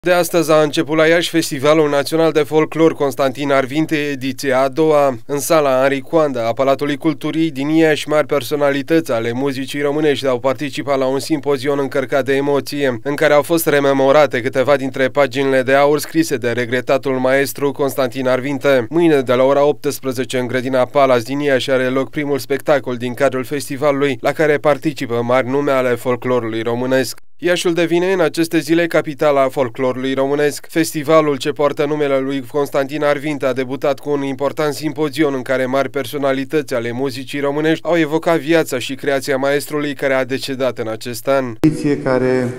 De astăzi a început la Iași Festivalul Național de Folclor Constantin Arvinte, ediția a doua. În sala Henri Coanda a Palatului Culturii din Iași, mari personalități ale muzicii românești au participat la un simpozion încărcat de emoție, în care au fost rememorate câteva dintre paginile de aur scrise de regretatul maestru Constantin Arvinte. Mâine, de la ora 18, în grădina Palace din Iași, are loc primul spectacol din cadrul festivalului, la care participă mari nume ale folclorului românesc. Iașiul devine în aceste zile capitala folclorului românesc. Festivalul, ce poartă numele lui Constantin Arvinte, a debutat cu un important simpozion în care mari personalități ale muzicii românești au evocat viața și creația maestrului care a decedat în acest an. Ediție care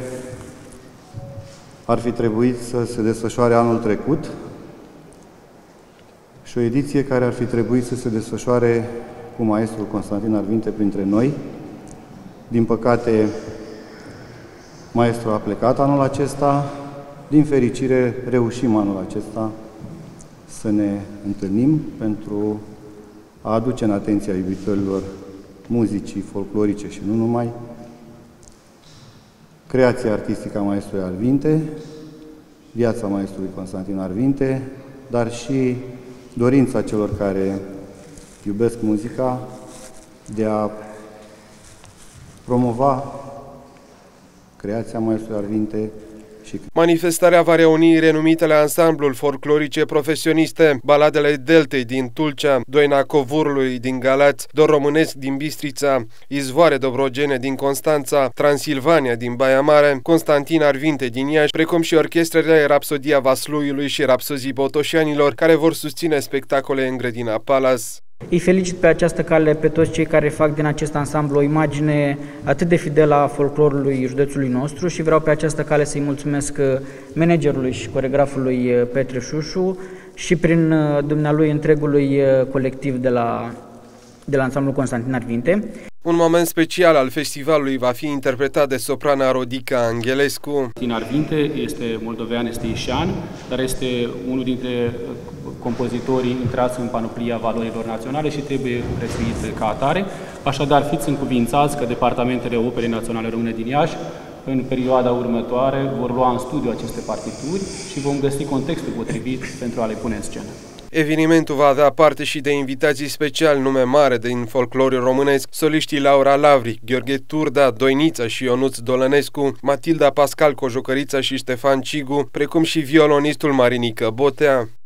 ar fi trebuit să se desfășoare anul trecut și o ediție care ar fi trebuit să se desfășoare cu maestrul Constantin Arvinte printre noi. Din păcate, maestrul a plecat anul acesta. Din fericire, reușim anul acesta să ne întâlnim pentru a aduce în atenția iubitorilor muzicii folclorice și nu numai, creația artistică a maestrului Arvinte, viața maestrului Constantin Arvinte, dar și dorința celor care iubesc muzica de a promova creația maestrului Arvinte. Manifestarea va reuni renumitele ansambluri folclorice profesioniste, baladele Deltei din Tulcea, Doina Covurului din Galați, Dor Românesc din Bistrița, Izvoare Dobrogene din Constanța, Transilvania din Baia Mare, Constantin Arvinte din Iași, precum și orchestrele Rapsodia Vasluiului și Rapsozii Botoșanilor, care vor susține spectacole în grădina Palace. Îi felicit pe această cale pe toți cei care fac din acest ansamblu o imagine atât de fidelă a folclorului județului nostru și vreau pe această cale să-i mulțumesc managerului și coregrafului Petre Șușu și prin dumnealui întregului colectiv de la ansamblul Constantin Arvinte. Un moment special al festivalului va fi interpretat de soprana Rodica Angelescu. Constantin Arvinte este moldovean, este ișean, dar este unul dintre compozitorii intrați în panoplia valorilor naționale și trebuie prețuit ca atare. Așadar, fiți încuvințați că departamentele Operei Naționale Române din Iași, în perioada următoare, vor lua în studiu aceste partituri și vom găsi contextul potrivit pentru a le pune în scenă. Evenimentul va avea parte și de invitații speciali, nume mare din folclorul românesc, soliștii Laura Lavric, Gheorghe Turda, Doinița și Ionuț Dolănescu, Matilda Pascal Cojocărița și Ștefan Cigu, precum și violonistul Marinică Botea.